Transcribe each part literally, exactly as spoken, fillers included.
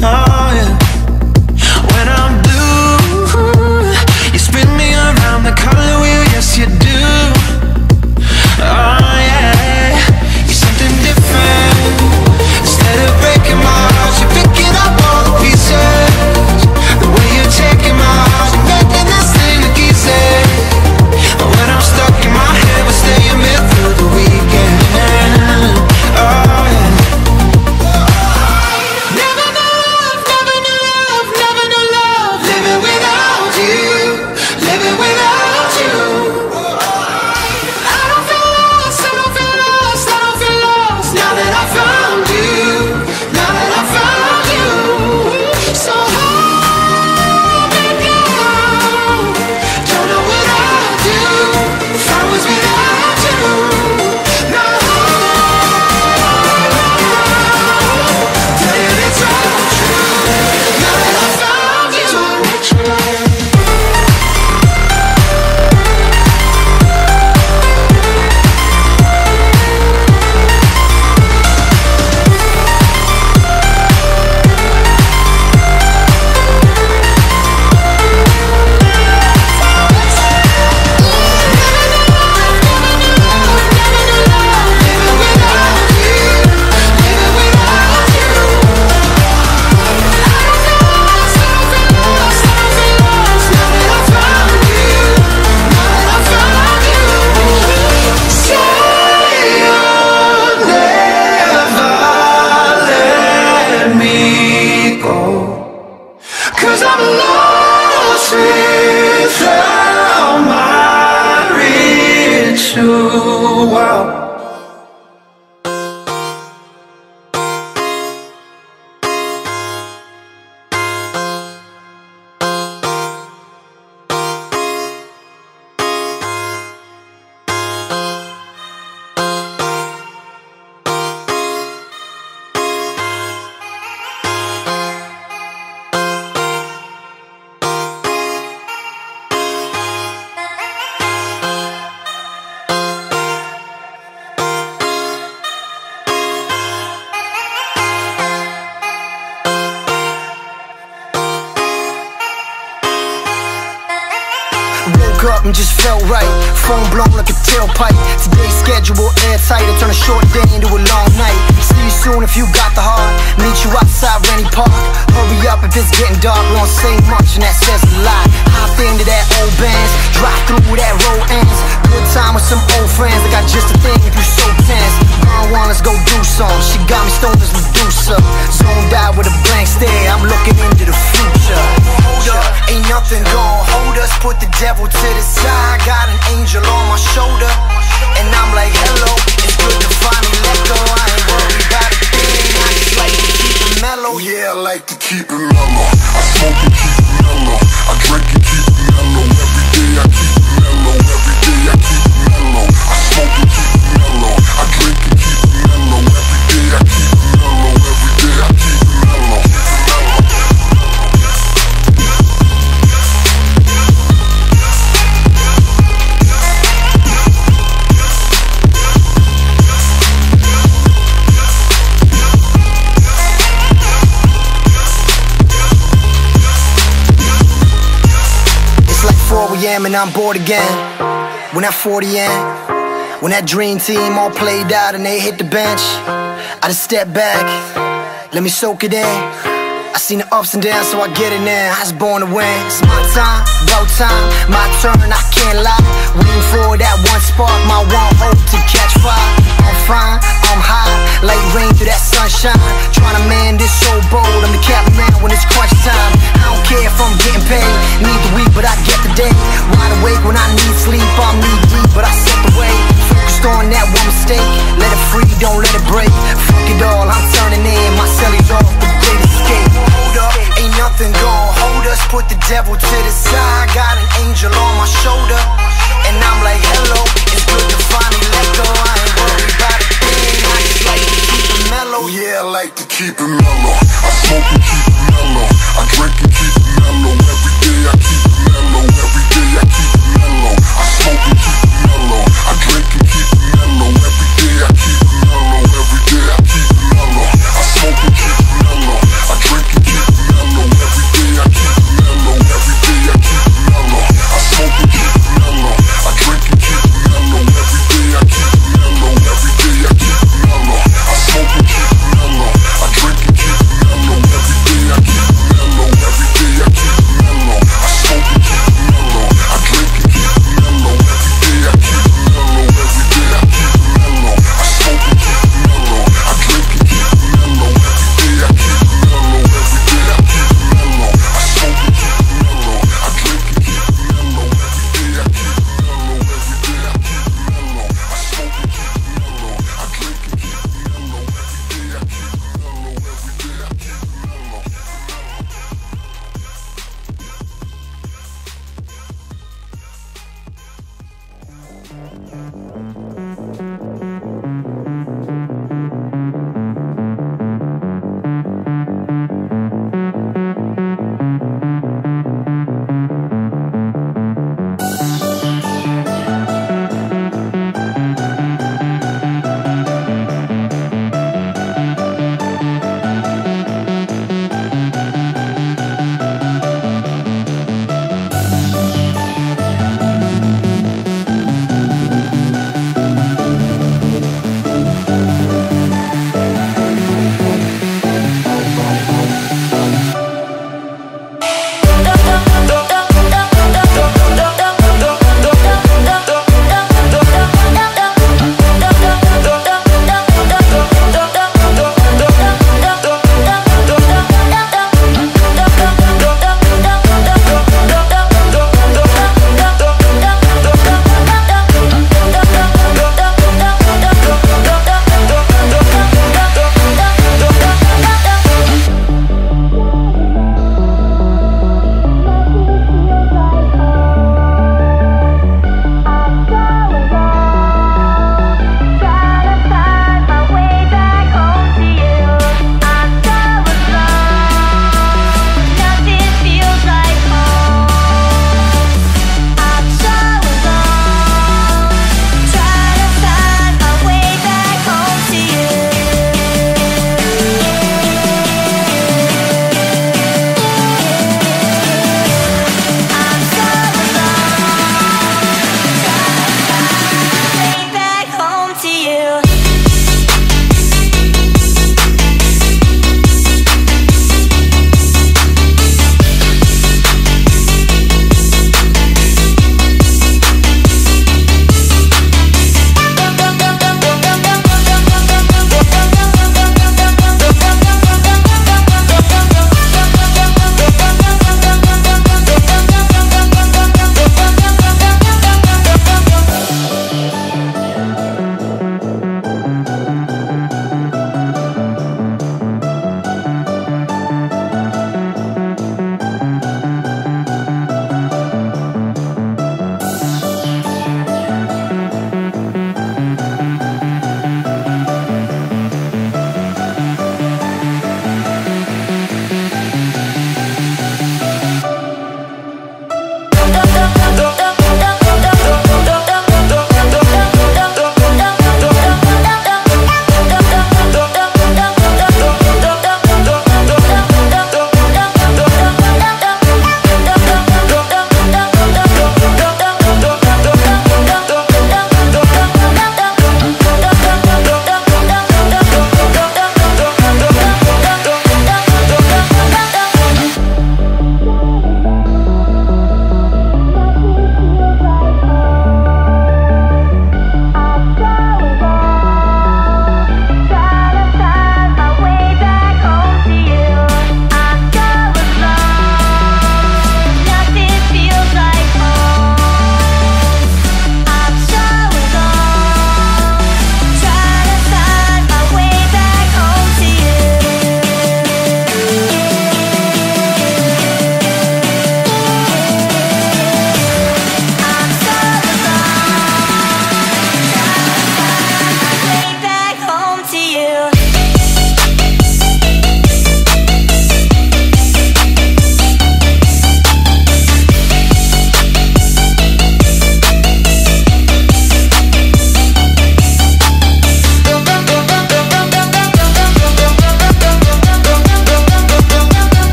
Oh yeah. When I'm blue, you spin me around the color wheel, yes you do. Oh yeah, you're something different. Instead of breaking my heart, you're picking up all the pieces. The way you're taking my heart, you're making this thing look easy. When I'm stuck in my head, we're staying here through the weekend. Oh yeah. Never knew love, never knew love, never knew love. Living without you, living without you. I don't feel lost, I don't feel lost, I don't feel lost. Now that I found you, now that I found you. So hold me down, don't know what I'd do if I was without you. No, damn, it's all true. Now that I found you. Cause I'm lost without my ritual. Woke up and just felt right, phone blown like a tailpipe. Today's schedule airtight, I turn a short day into a long night. See you soon if you got the heart, meet you outside Rennie Park. Hurry up if it's getting dark, we don't say much and that says a lot. Hop into that old Benz, drive through where that road ends. Good time with some old friends, I got just a thing if you so tense. Burn one, let's go do some, she got me stoned as Medusa. Zoned out with a blank stare, I'm looking into the future. Hold up, ain't nothing gon' hold us, put the devil to the side. Got an angel on my shoulder, and I'm like, hello, it's good to finally let go. I ain't worried about a thing, I just like to keep it mellow. Yeah, I like to keep it mellow. I smoke and keep it mellow, I drink and keep it mellow. Every day I keep it mellow, every day I keep it mellow. I smoke and keep it mellow, I drink and keep it mellow. Every day I keep it mellow, every day I keep it mellow. four A M and I'm bored again. When that forty in, when that dream team all played out and they hit the bench, I just step back, let me soak it in. I seen the ups and downs, so I get it now. I was born to win. It's my time, about time, my turn, I can't lie. Waiting for that one spark, my one hope to catch fire. I'm fine, I'm high, like rain through that sunshine. Trying to man this so bold, I'm the captain man when it's crunch time. I don't care if I'm getting paid, need the week but I get the day. Wide awake when I need sleep, I'm knee deep but I set the way. Focused on that one mistake, let it free, don't let it break. Fuck it all, I'm turning in, my cellies off, the great escape. Hold up, ain't nothing gon' hold us, put the devil to the side. Got an angel on my shoulder, and I'm like, hello, it's good to finally let go. I ain't worried about a thing, I just like to keep it mellow. Yeah, I like to keep it mellow. I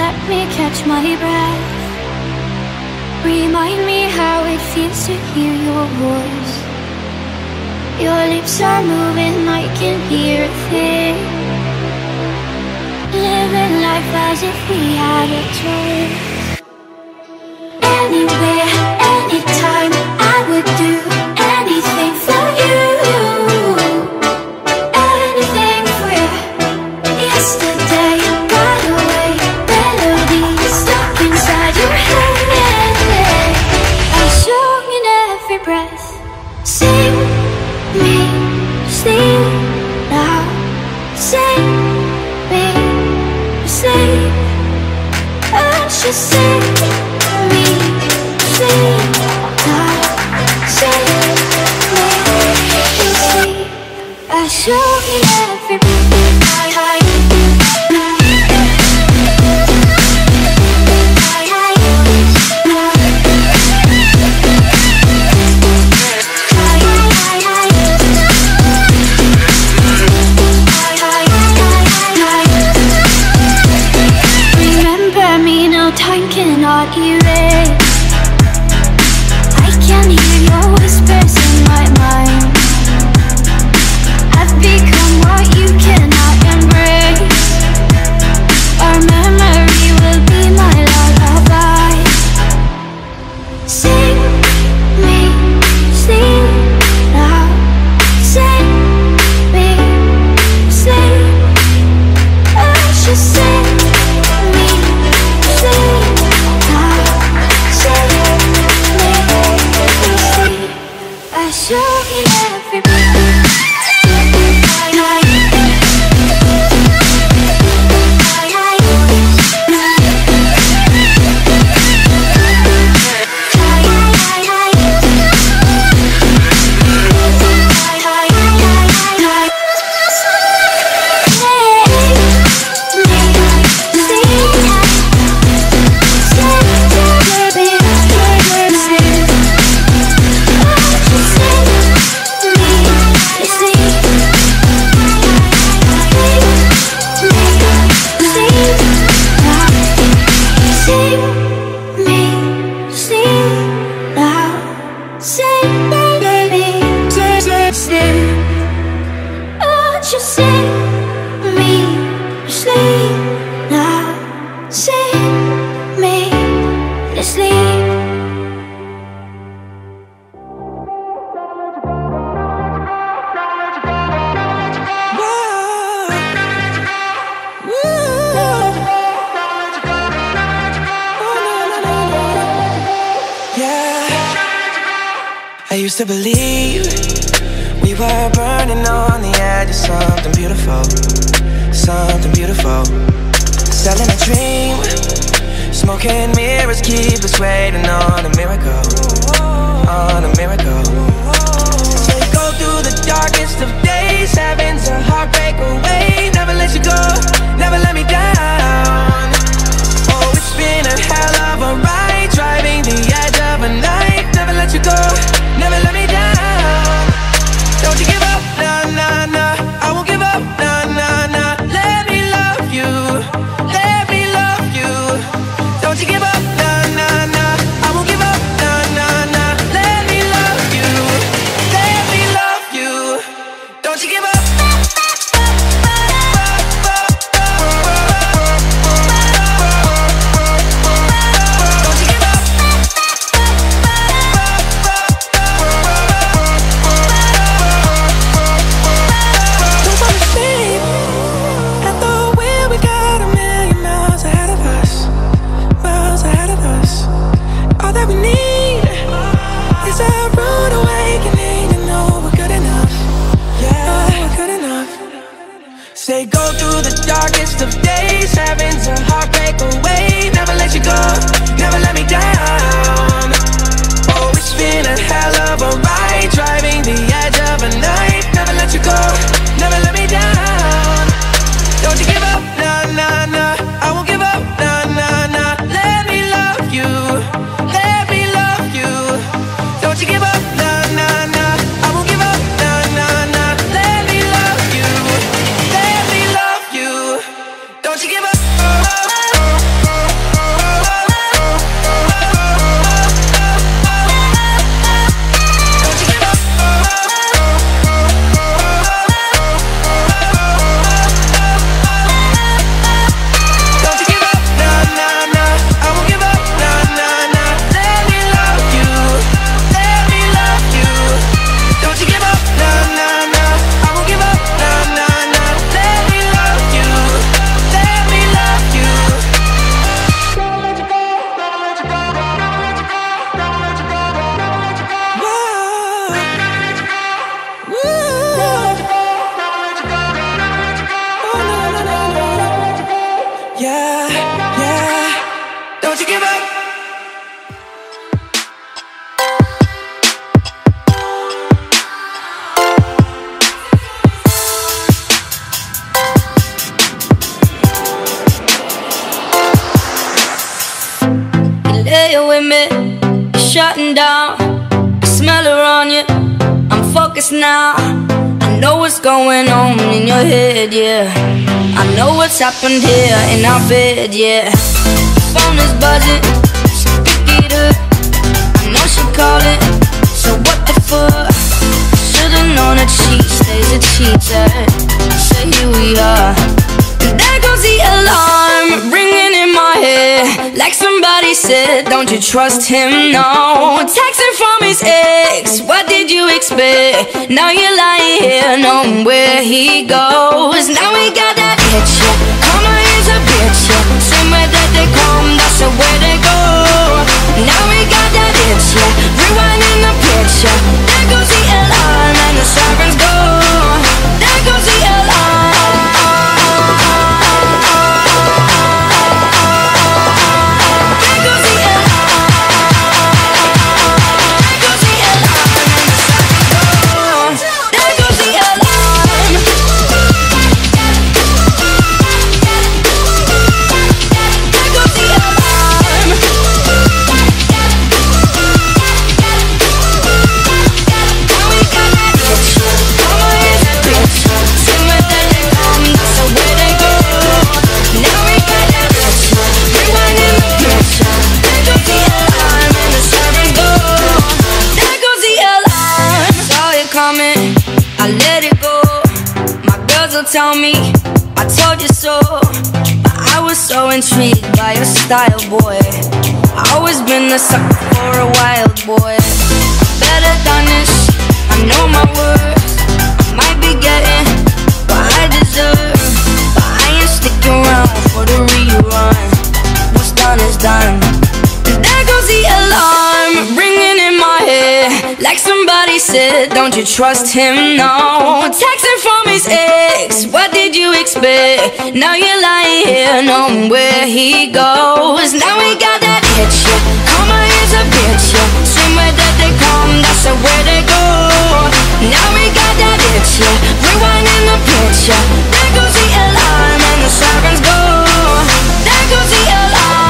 let me catch my breath. Remind me how it feels to hear your voice. Your lips are moving, I can hear a thing. Living life as if we had a choice. Anywhere, anytime, I would do anything for you. Anything for you. Yesterday got away, melody stuck inside your head. I sung in every breath. Sing me, sleep now. Sing me, sleep. And she sing me, sleep now. Sing me, sleep. I sung in every breath. Time cannot erase. I can hear your whispers in my mind. I've become what you cannot embrace. Our memory will be my lullaby. Sing me, sleep now. Sing me, sleep. I should sing me. I show you every breath. I used to believe we were burning on the edge of something beautiful, something beautiful. Selling a dream, smoking mirrors keep us waiting on a miracle, on a miracle. So you go through the darkest of days, heaven's a heartbreak away. Never let you go, never let me down. Oh, it's been a hell of a ride, driving the edge of a knife. Never let you go, never let me down. Don't you give up, nah, nah, nah. I won't give up, nah, nah, nah. Let me love you, let me love you. Don't you give up, nah, nah, nah. I won't give up, nah, nah, nah. Let me love you, let me love you. Don't you give up. it with me, you're shutting down. I smell her on you, I'm focused now. I know what's going on in your head, yeah. I know what's happened here in our bed, yeah. Phone is buzzing, so pick it up. I know she calling, so what the fuck? Should've known a cheat stays a cheater. So here we are. And there goes the alarm, ringing in my head. Like somebody said, don't you trust him, no. Texting from his ex, what did you expect? Now you're lying here, knowing where he goes. Now we got that itch, yeah. Karma is a bitch, yeah. Somewhere that they come, that's where they go. Now we got that itch, yeah. Rewinding the picture. There goes the alarm and the sirens go. There goes the alarm. Tell me, I told you so. But I was so intrigued by your style, boy. I always been the sucker for a wild boy. Better than this, I know my worth. I might be getting what I deserve, but I ain't sticking around for the rerun. What's done is done. And there goes the alarm, ringing in my head. Like somebody said, don't you trust him, no. Texting from his ex, what did you expect? Now you're lying here, knowing where he goes. Now we got that itch, yeah. Karma is a bitch, yeah. Somewhere that they come, that's where they go. Now we got that itch, yeah. Rewinding the picture. There goes the alarm and the sirens go. There goes the alarm.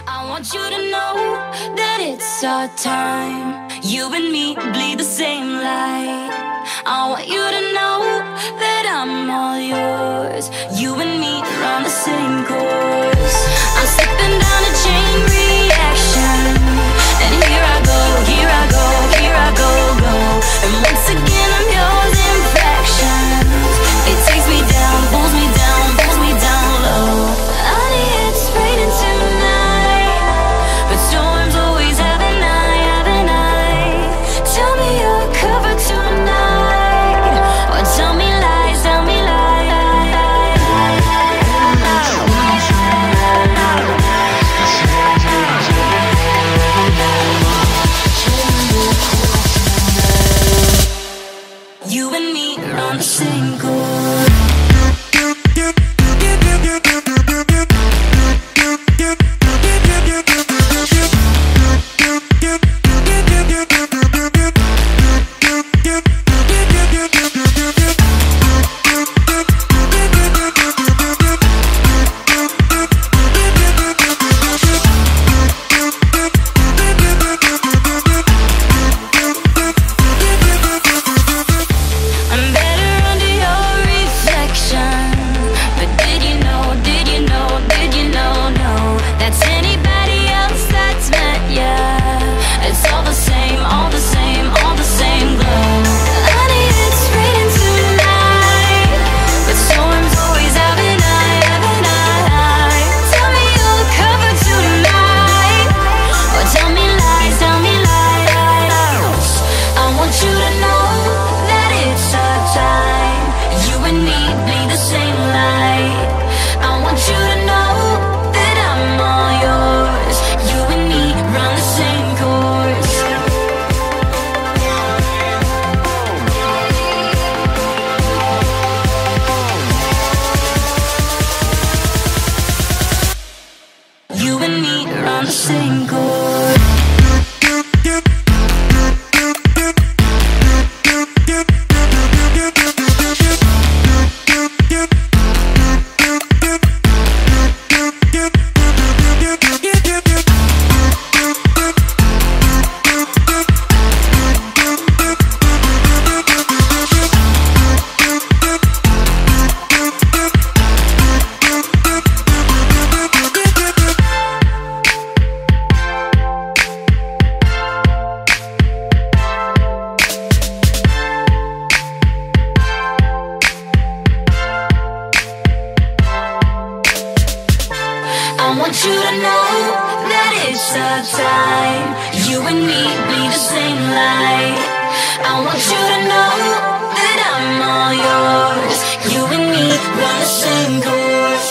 I want you to know that it's our time. You and me bleed the same light. I want you to know that I'm all yours. You and me run the same course. I'm slipping down a chain reaction, and here I go, here I go, here I go, go. And once again I'm yours in fractions. It takes me down, pulls me down, pulls me down low. Honey, it's raining tonight, but storms always have an eye, have an eye. Tell me you're covered tonight, or tell me lies, tell me lies. You and me are on the same course. You and me are on the same course. I want you to know that it's our time. You and me bleed the same light. I want you to know that I'm all yours. You and me run the same course.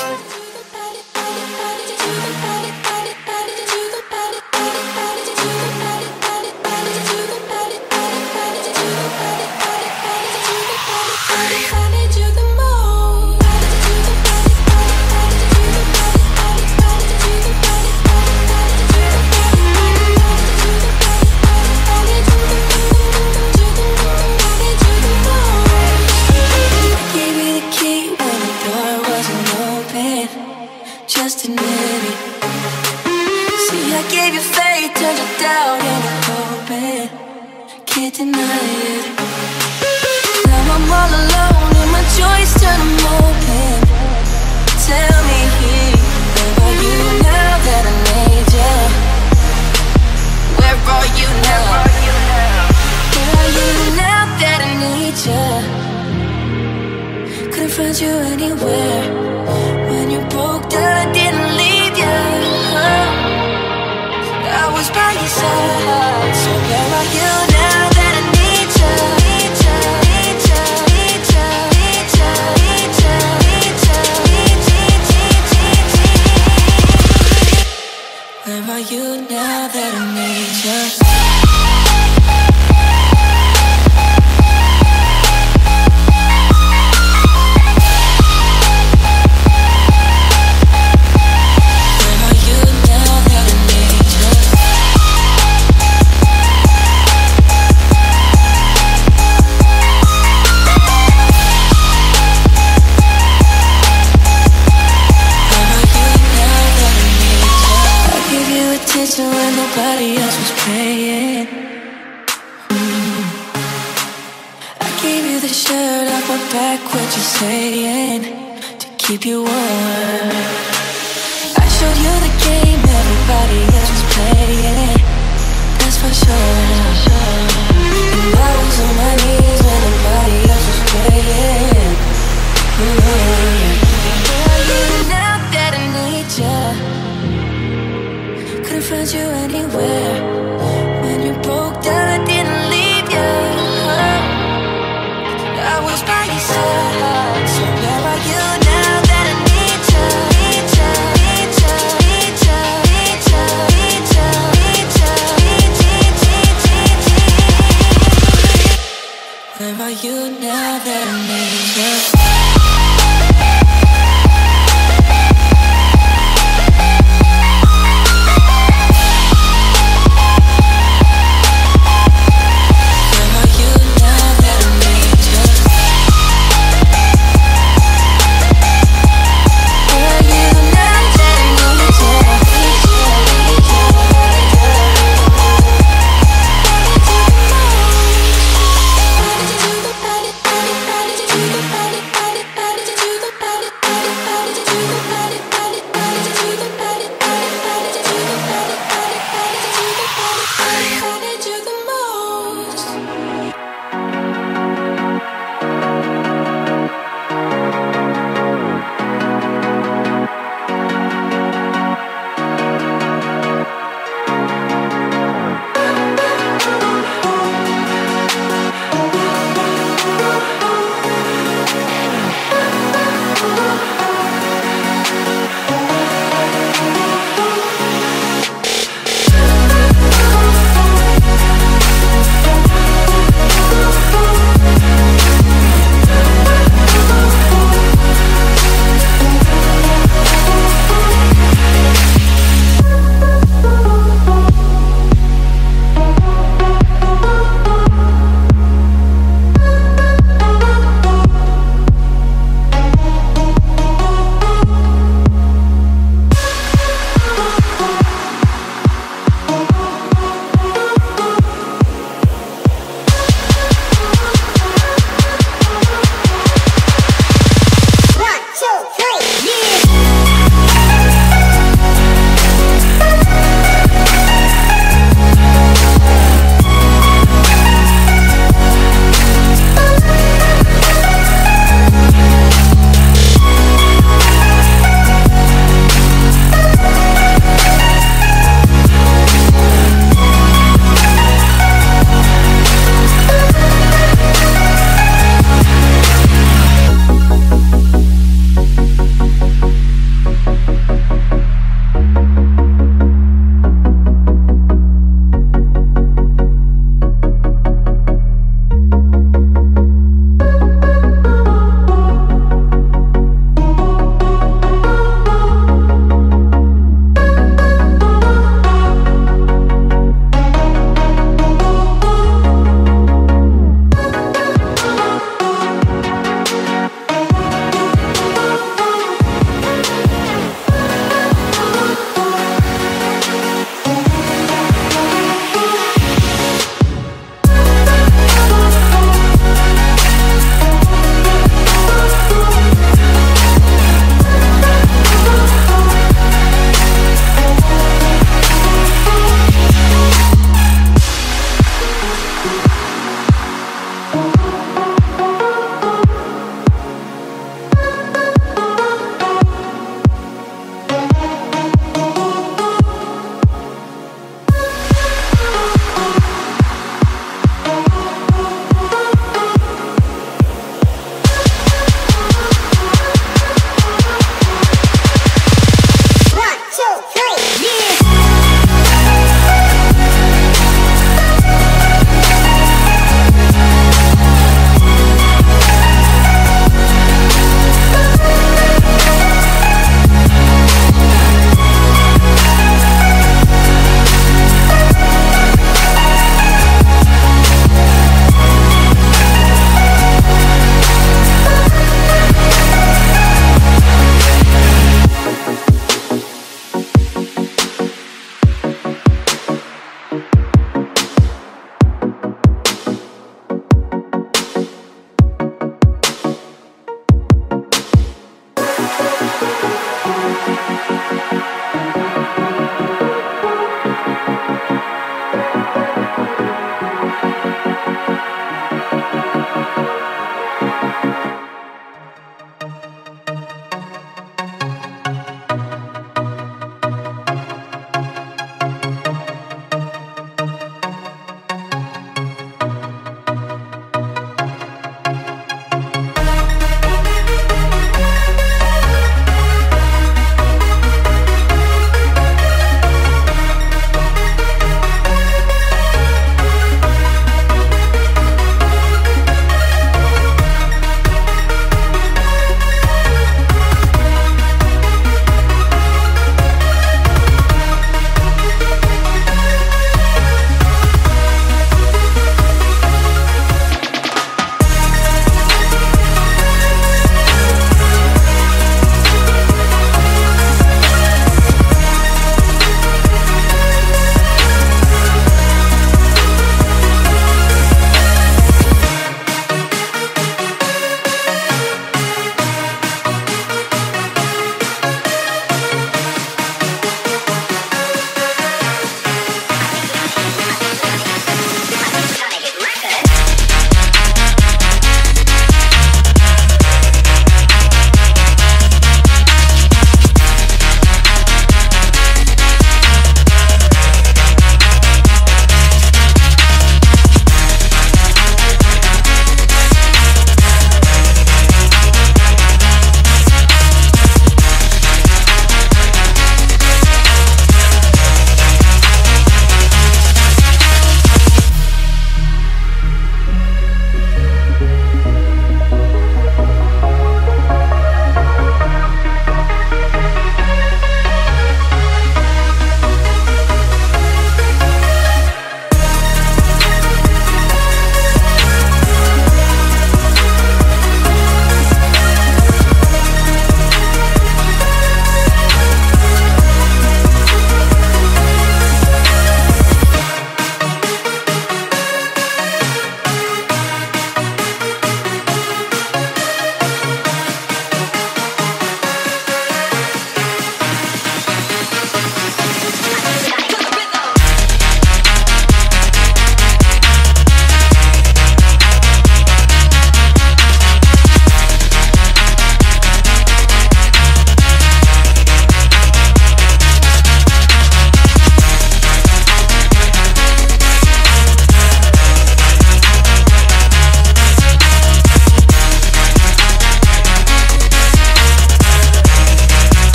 Just admit it. See, I gave you faith, turned you down and I'm hoping. Can't deny it. Now I'm all alone and my joys turn them open. Tell me, where are you now that I need you? Where are you now? Where are you now that I need you? Couldn't find you anywhere. When you broke down, I didn't leave you. I was by your side. So where are you now that I need you? Need you, need you, need you, need you, need you, need you, need you, need you. Where are you now that I need you? I give dancing when nobody else was playing. mm. I gave you the shirt off my back, what you saying? To keep you warm. I showed you the game everybody else was playing. That's for sure. And I was on my knees when nobody else was playing. mm. Now that I need you, couldn't find you anywhere. When you broke down, I didn't leave you. I was by your side. So where are you now that I need you? Need you, need you, need you, need you, need you, need you, need you, need you. Where are you now that I need you?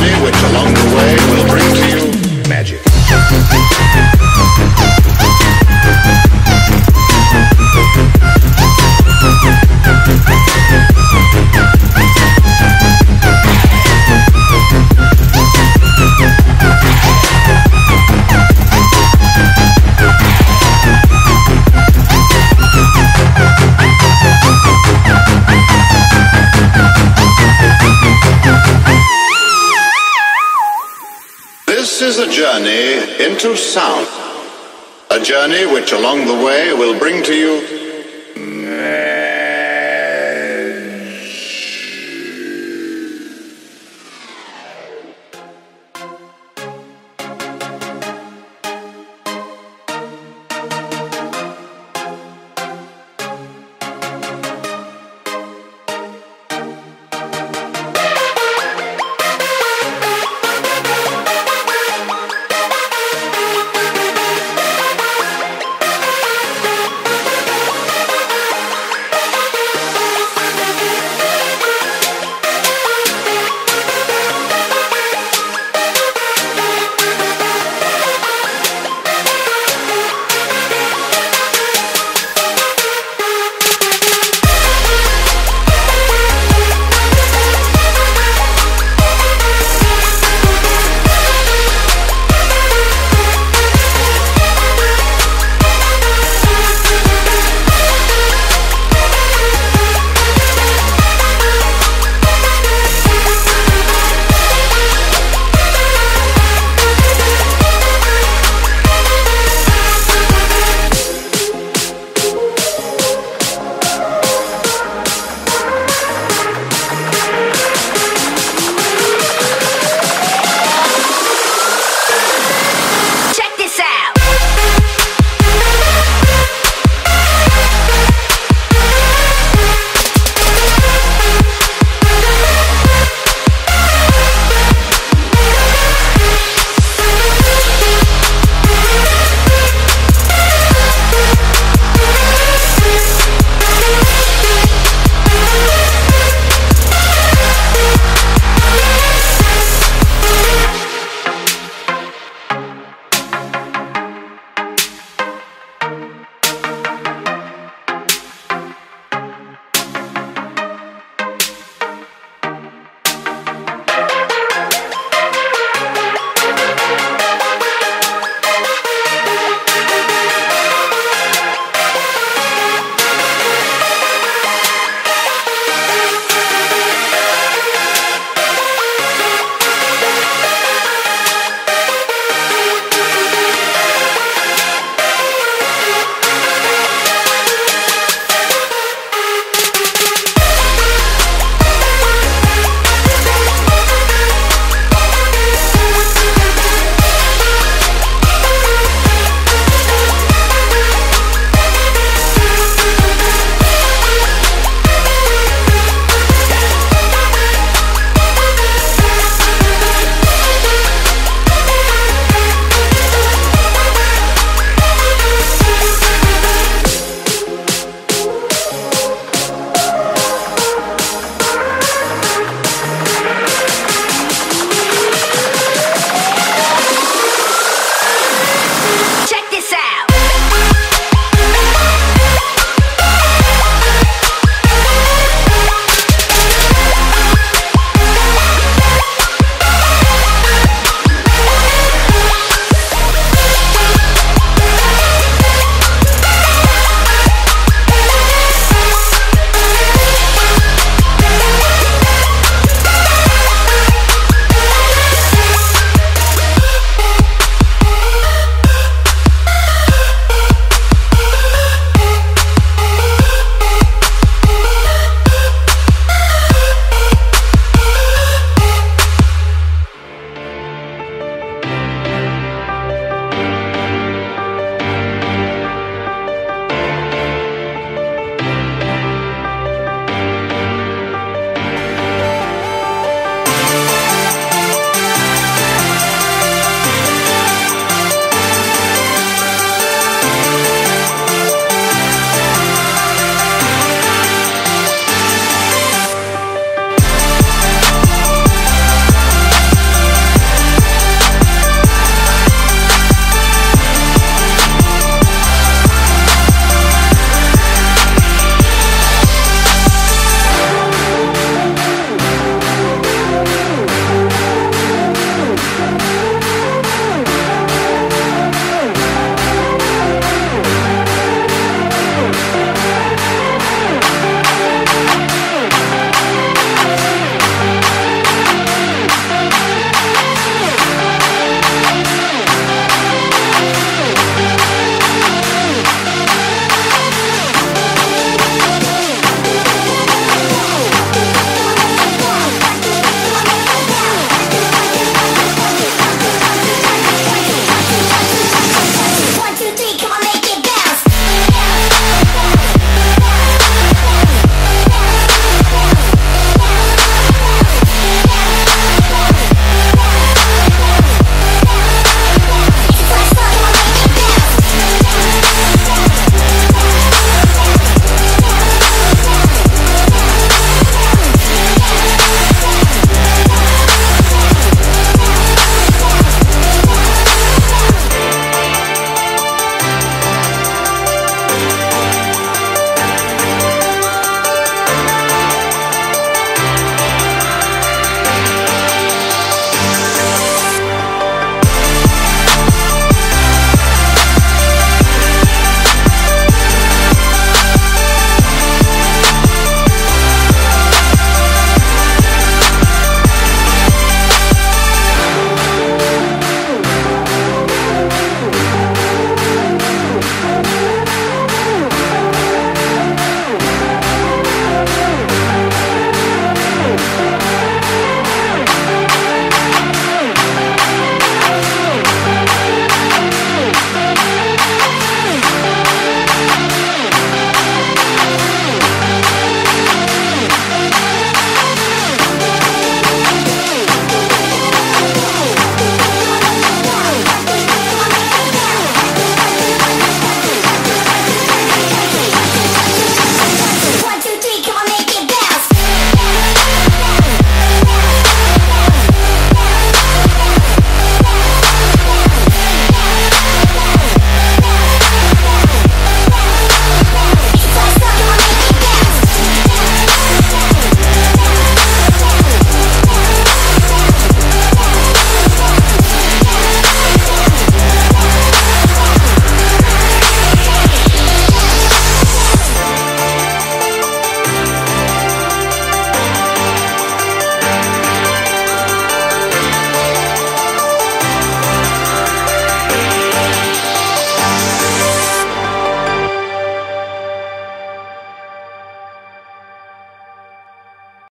journey which along the way will bring to you magic. This is a journey into sound, a journey which along the way will bring to you